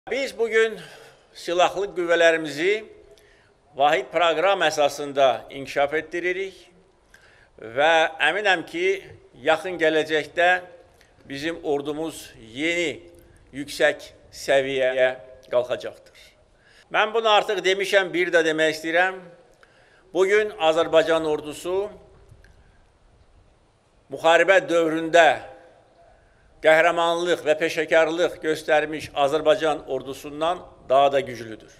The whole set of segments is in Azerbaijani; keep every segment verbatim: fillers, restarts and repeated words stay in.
Biz bugün silahlı qüvvələrimizi vahid proqram əsasında inkişaf etdiririk və əminəm ki, yaxın gələcəkdə bizim ordumuz yeni yüksək səviyyəyə qalxacaqdır. Mən bunu artıq demişəm, bir də demək istəyirəm. Bugün Azərbaycan ordusu müharibə dövründə qəhrəmanlıq və peşəkarlıq göstərmiş Azərbaycan ordusundan daha da güclüdür.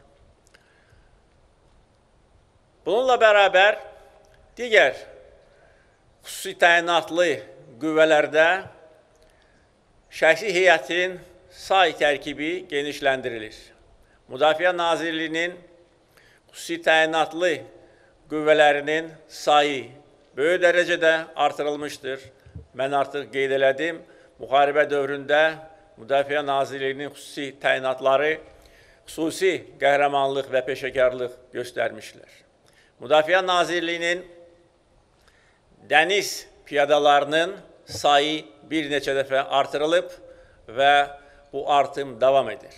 Bununla bərabər digər xüsusi təyinatlı qüvvələrdə şəxsi heyətin say tərkibi genişləndirilir. Müdafiə Nazirliyinin xüsusi təyinatlı qüvvələrinin sayı böyük dərəcədə artırılmışdır. Mən artıq qeyd elədim. Müharibə dövründə Müdafiə Nazirliyinin xüsusi təyinatları xüsusi qəhrəmanlıq və peşəkarlıq göstərmişlər. Müdafiə Nazirliyinin dəniz piyadalarının sayı bir neçə dəfə artırılıb və bu artım davam edir.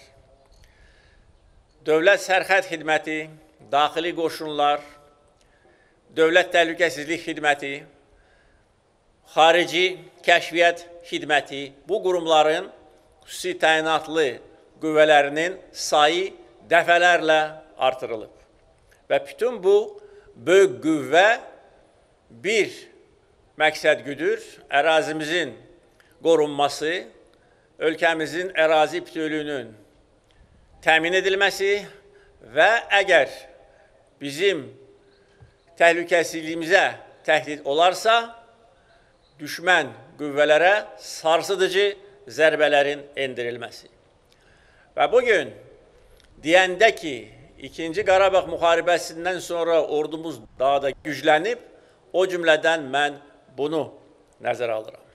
Dövlət Sərhəd Xidməti, Daxili Qoşunlar, Dövlət Təhlükəsizlik Xidməti, Xarici Kəşfiyyat Xidməti, bu qurumların xüsusi təyinatlı qüvvələrinin sayı dəfələrlə artırılıb. Və bütün bu böyük qüvvə bir məqsəd güdür, ərazimizin qorunması, ölkəmizin ərazi bütövlüyünün təmin edilməsi və əgər bizim təhlükəsizliyimizə təhdid olarsa, düşmən qüvvələrə sarsıdıcı zərbələrin endirilməsi. Və bugün deyəndə ki, İkinci Qarabağ müharibəsindən sonra ordumuz daha da güclənib, o cümlədən mən bunu nəzərə alıram.